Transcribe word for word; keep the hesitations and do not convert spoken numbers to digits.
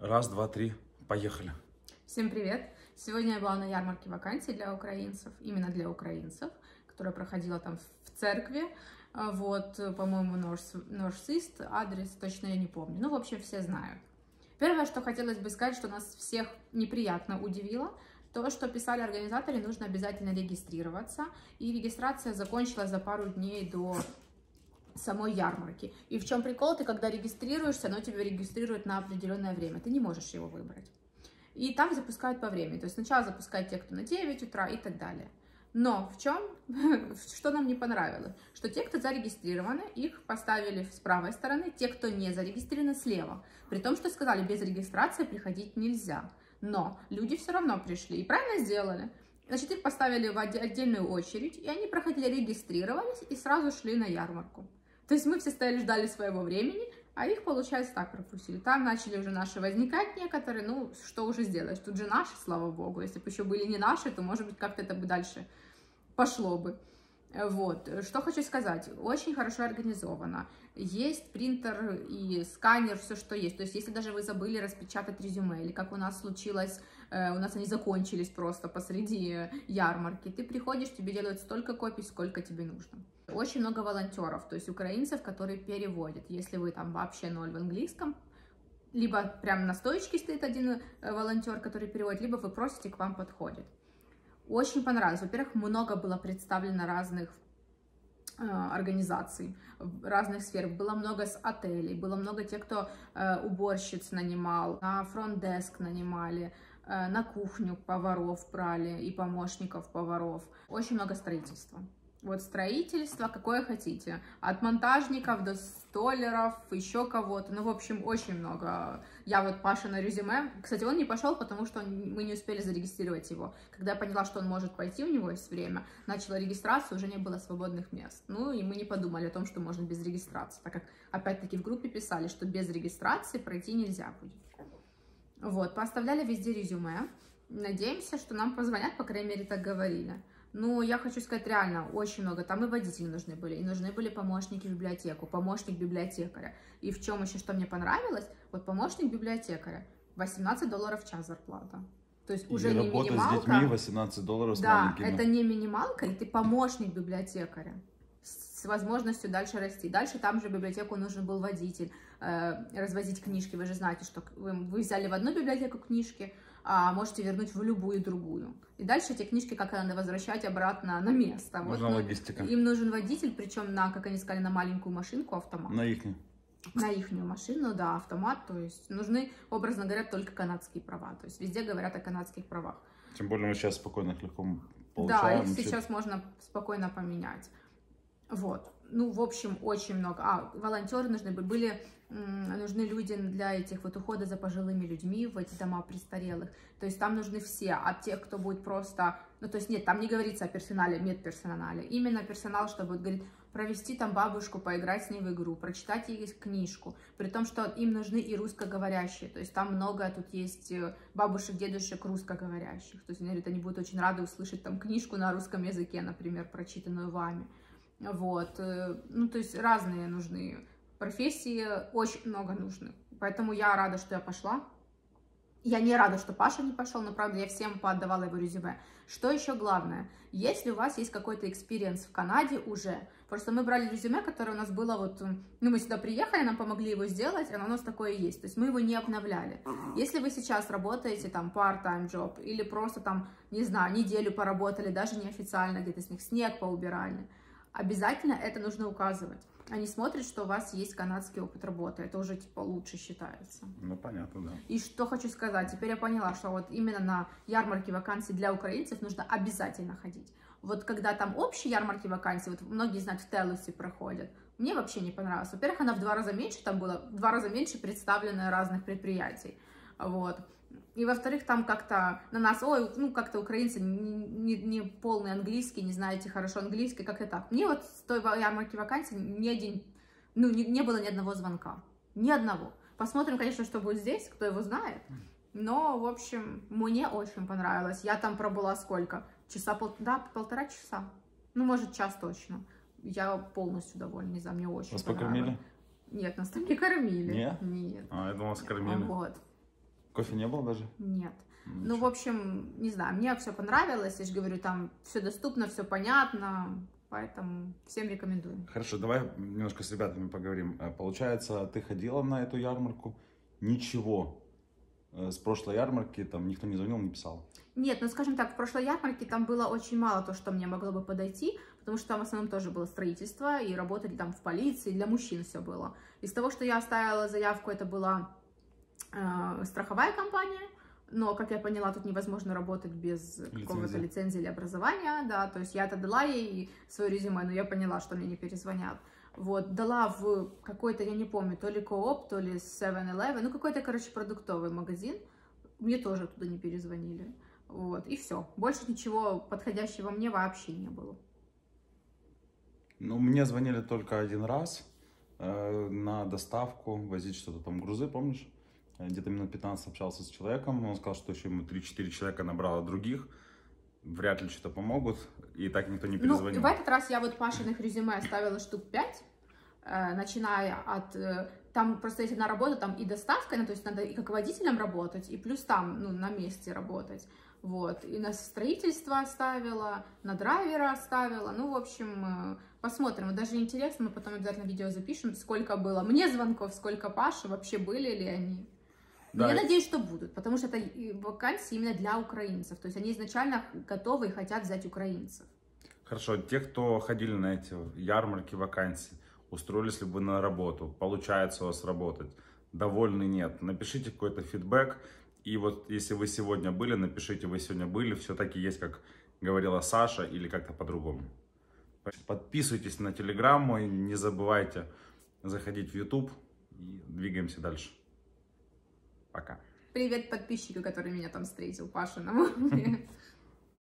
Раз, два, три. Поехали. Всем привет! Сегодня я была на ярмарке вакансий для украинцев, именно для украинцев, которая проходила там в церкви. Вот, по-моему, North East, адрес точно я не помню. Ну, в общем, все знают. Первое, что хотелось бы сказать, что нас всех неприятно удивило, то, что писали организаторы, нужно обязательно регистрироваться. И регистрация закончилась за пару дней до самой ярмарки. И в чем прикол? Ты когда регистрируешься, оно тебя регистрирует на определенное время. Ты не можешь его выбрать. И так запускают по времени. То есть сначала запускают те, кто на девять утра и так далее. Но в чем, что нам не понравилось? Что те, кто зарегистрированы, их поставили с правой стороны, те, кто не зарегистрированы, слева. При том, что сказали, без регистрации приходить нельзя. Но люди все равно пришли и правильно сделали. Значит, их поставили в отдельную очередь, и они проходили, регистрировались и сразу шли на ярмарку. То есть мы все стояли, ждали своего времени, а их, получается, так пропустили. Там начали уже наши возникать некоторые, ну, что уже сделаешь? Тут же наши, слава богу. Если бы еще были не наши, то, может быть, как-то это бы дальше пошло бы. Вот. Что хочу сказать. Очень хорошо организовано. Есть принтер и сканер, все, что есть. То есть, если даже вы забыли распечатать резюме, или как у нас случилось, у нас они закончились просто посреди ярмарки, ты приходишь, тебе делают столько копий, сколько тебе нужно. Очень много волонтеров, то есть украинцев, которые переводят. Если вы там вообще ноль в английском, либо прям на стоечке стоит один волонтер, который переводит, либо вы просите, к вам подходит. Очень понравилось. Во-первых, много было представлено разных э, организаций, разных сфер. Было много с отелей, было много тех, кто э, уборщиц нанимал, на фронт-деск нанимали, э, на кухню поваров брали и помощников поваров. Очень много строительства. Вот строительство, какое хотите. От монтажников до столеров, еще кого-то. Ну, в общем, очень много. Я вот Паша на резюме. Кстати, он не пошел, потому что мы не успели зарегистрировать его. Когда я поняла, что он может пойти, у него есть время, начала регистрацию, уже не было свободных мест. Ну, и мы не подумали о том, что можно без регистрации. Так как, опять-таки, в группе писали, что без регистрации пройти нельзя будет. Вот, поставляли везде резюме. Надеемся, что нам позвонят, по крайней мере, так говорили. Ну, я хочу сказать, реально, очень много. Там и водители нужны были, и нужны были помощники в библиотеку, помощник библиотекаря. И в чем еще, что мне понравилось, вот помощник библиотекаря, восемнадцать долларов в час зарплата. То есть уже и не работа минималка. с детьми восемнадцать долларов с да, маленькими. это не минималка, и ты помощник библиотекаря с возможностью дальше расти. Дальше там же в библиотеку нужен был водитель, э, развозить книжки. Вы же знаете, что вы, вы взяли в одну библиотеку книжки, а можете вернуть в любую другую. И дальше эти книжки как надо возвращать обратно на место. Нужна вот, логистика. Им нужен водитель, причем на, как они сказали, на маленькую машинку, автомат. На их. На ихнюю машину, да, автомат. То есть нужны, образно говоря, только канадские права. То есть везде говорят о канадских правах. Тем более мы сейчас спокойно их легко получаем. Да, их сейчас можно спокойно поменять. Вот. Ну, в общем, очень много. А, волонтеры нужны были. Были нужны люди для этих вот ухода за пожилыми людьми в эти дома престарелых. То есть там нужны все, от тех, кто будет просто... Ну, то есть нет, там не говорится о персонале, медперсонале. Именно персонал, что будет говорить, провести там бабушку, поиграть с ней в игру, прочитать ей книжку. При том, что им нужны и русскоговорящие. То есть там много тут есть бабушек, дедушек русскоговорящих. То есть, говорит, они будут очень рады услышать там книжку на русском языке, например, прочитанную вами. Вот. Ну, то есть разные нужны профессии, очень много нужны. Поэтому я рада, что я пошла. Я не рада, что Паша не пошел, но, правда, я всем поотдавала его резюме. Что еще главное? Если у вас есть какой-то экспириенс в Канаде уже, просто мы брали резюме, которое у нас было вот... Ну, мы сюда приехали, нам помогли его сделать, и оно у нас такое есть. То есть мы его не обновляли. Если вы сейчас работаете там part-time job, или просто там, не знаю, неделю поработали, даже неофициально где-то с них снег поубирали, обязательно это нужно указывать. Они смотрят, что у вас есть канадский опыт работы. Это уже, типа, лучше считается. Ну, понятно, да. И что хочу сказать. Теперь я поняла, что вот именно на ярмарке вакансий для украинцев нужно обязательно ходить. Вот когда там общие ярмарки вакансий, вот многие знают, в Телусе проходят, мне вообще не понравилось. Во-первых, она в два раза меньше, там было в два раза меньше представлено разных предприятий. Вот. И, во-вторых, там как-то на нас, ой, ну, как-то украинцы не, не, не полный английский, не знаете хорошо английский, как и так. Мне вот с той ярмарки вакансий ни один, ну, не, не было ни одного звонка. Ни одного. Посмотрим, конечно, что будет здесь, кто его знает. Но, в общем, мне очень понравилось. Я там пробыла сколько? Часа, пол... да, полтора часа. Ну, может, час точно. Я полностью довольна, не знаю, мне очень Вас понравилось. покормили? Нет, нас там не кормили. Нет? Нет. А, я думал, вас кормили. Вот. Кофе не было даже? Нет. Ничего. Ну, в общем, не знаю, мне все понравилось, я же говорю, там все доступно, все понятно, поэтому всем рекомендую. Хорошо, давай немножко с ребятами поговорим. Получается, ты ходила на эту ярмарку, ничего с прошлой ярмарки, там никто не звонил, не писал? Нет, ну скажем так, в прошлой ярмарке там было очень мало то, что мне могло бы подойти, потому что там в основном тоже было строительство, и работали там в полиции, для мужчин все было. Из того, что я оставила заявку, это была э, страховая компания, но, как я поняла, тут невозможно работать без какого-то лицензии или образования, да, то есть я это дала ей свое резюме, но я поняла, что мне не перезвонят. Вот, дала в какой-то, я не помню, то ли Coop, то ли севен элевен, ну какой-то, короче, продуктовый магазин, мне тоже туда не перезвонили. Вот, и все. Больше ничего подходящего мне вообще не было. Ну, мне звонили только один раз э, на доставку, возить что-то там, грузы, помнишь? Где-то минут пятнадцать общался с человеком, он сказал, что еще ему три-четыре человека набрало других, вряд ли что-то помогут, и так никто не перезвонил. Ну, в этот раз я вот Пашиных резюме оставила штук пять, э, начиная от... Э, там просто есть одна работа, там и доставка, ну, то есть надо и как водителем работать, и плюс там, ну, на месте работать. Вот, и на строительство оставила, на драйвера оставила, ну, в общем, посмотрим, вот даже интересно, мы потом обязательно видео запишем, сколько было мне звонков, сколько Паши, вообще были ли они. Да. Я надеюсь, что будут, потому что это вакансии именно для украинцев, то есть они изначально готовы и хотят взять украинцев. Хорошо, те, кто ходили на эти ярмарки вакансий, устроились ли вы на работу, получается у вас работать, довольны, нет, напишите какой-то фидбэк. И вот если вы сегодня были, напишите, вы сегодня были, все-таки есть, как говорила Саша, или как-то по-другому. Подписывайтесь на Телеграм мой, не забывайте заходить в YouTube и двигаемся дальше. Пока. Привет подписчику, который меня там встретил, Пашиному.